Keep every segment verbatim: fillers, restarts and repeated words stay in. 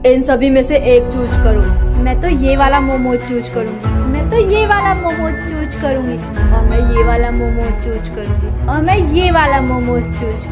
इन सभी में से एक चूज करो। मैं तो ये वाला मोमोज चूज करूंगी। मैं तो ये वाला मोमोज चूज करूंगी। और मैं ये वाला मोमोज चूज करूंगी। और मैं ये वाला मोमोज चूज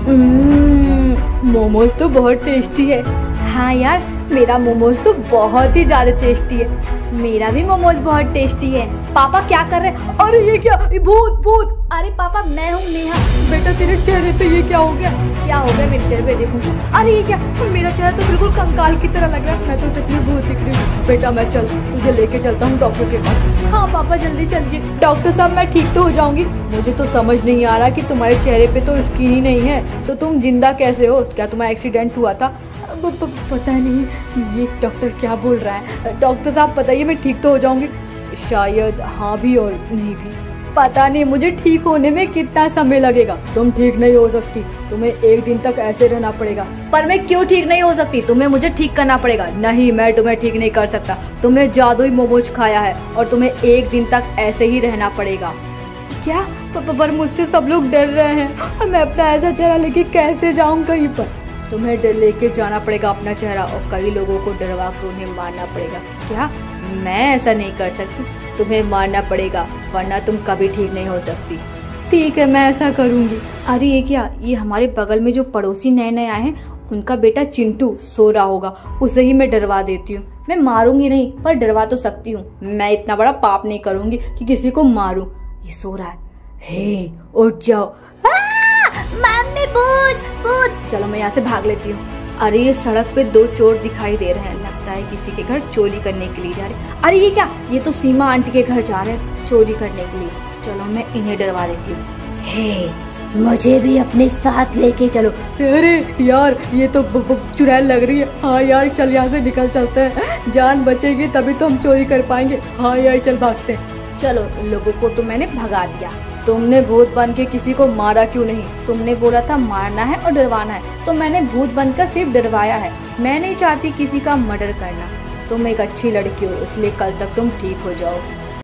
करूंगी। मोमोज तो बहुत टेस्टी है। हाँ यार, मेरा मोमोज तो बहुत ही ज्यादा टेस्टी है। मेरा भी मोमोज बहुत टेस्टी है। पापा क्या कर रहे हैं? अरे ये क्या? ये भूत भूत। अरे पापा, मैं हूँ नेहा। बेटा तेरे चेहरे पे ये क्या हो गया? क्या हो गया मेरे चेहरे पे? देखूं। अरे ये क्या? मेरा चेहरा तो बिल्कुल कंकाल की तरह लग रहा है। मैं तो सच में भूत दिख रही हूँ। बेटा मैं चल तुझे लेके चलता हूँ डॉक्टर के पास। हाँ पापा, जल्दी चलिए। डॉक्टर साहब मैं ठीक तो हो जाऊंगी? मुझे तो समझ नहीं आ रहा कि तुम्हारे चेहरे पे तो स्किन ही नहीं है, तो तुम जिंदा कैसे हो? क्या तुम्हारा एक्सीडेंट हुआ था? प, प, पता नहीं ये डॉक्टर क्या बोल रहा है। डॉक्टर साहब बताइए मैं ठीक तो हो जाऊंगी? शायद हाँ भी और नहीं भी, पता नहीं मुझे ठीक होने में कितना समय लगेगा। तुम ठीक नहीं हो सकती, तुम्हें एक दिन तक ऐसे रहना पड़ेगा। पर मैं क्यों ठीक नहीं हो सकती? तुम्हें मुझे ठीक करना पड़ेगा। नहीं, मैं तुम्हें ठीक नहीं कर सकता। तुमने जादुई मोमोज खाया है और तुम्हें एक दिन तक ऐसे ही रहना पड़ेगा। क्या? पर मुझसे सब लोग डर रहे हैं और मैं अपना ऐसा चेहरा लेके कैसे जाऊँ कहीं पर? तुम्हें डर लेके जाना पड़ेगा अपना चेहरा और कई लोगों को डरवा के उन्हें मारना पड़ेगा। क्या? मैं ऐसा नहीं कर सकती, तुम्हें मारना पड़ेगा वरना तुम कभी ठीक नहीं हो सकती। ठीक है, मैं ऐसा करूंगी। अरे ये क्या? ये हमारे बगल में जो पड़ोसी नए नए आए हैं, उनका बेटा चिंटू सो रहा होगा, उसे ही मैं डरवा देती हूँ। मैं मारूंगी नहीं पर डरवा तो सकती हूँ। मैं इतना बड़ा पाप नहीं करूंगी कि किसी को मारूं। ये सो रहा है। हे उठ जाओ। मम्मी भूत भूत। चलो मैं यहाँ से भाग लेती हूँ। अरे ये सड़क पे दो चोर दिखाई दे रहे हैं, लगता है किसी के घर चोरी करने के लिए जा रहे हैं। अरे ये क्या? ये तो सीमा आंटी के घर जा रहे हैं चोरी करने के लिए। चलो मैं इन्हें डरवा देती हूँ। हे, मुझे भी अपने साथ लेके चलो। अरे यार ये तो चुड़ैल लग रही है। हाँ यार चल यहाँ से निकल चलते हैं, जान बचेगी तभी तो हम चोरी कर पाएंगे। हाँ यार चल भागते हैं। चलो इन लोगों को तो मैंने भगा दिया। तुमने भूत बन के किसी को मारा क्यों नहीं? तुमने बोला था मारना है और डरवाना है, तो मैंने भूत बनकर सिर्फ डरवाया है। मैं नहीं चाहती किसी का मर्डर करना। तुम एक अच्छी लड़की हो इसलिए कल तक तुम ठीक हो जाओ।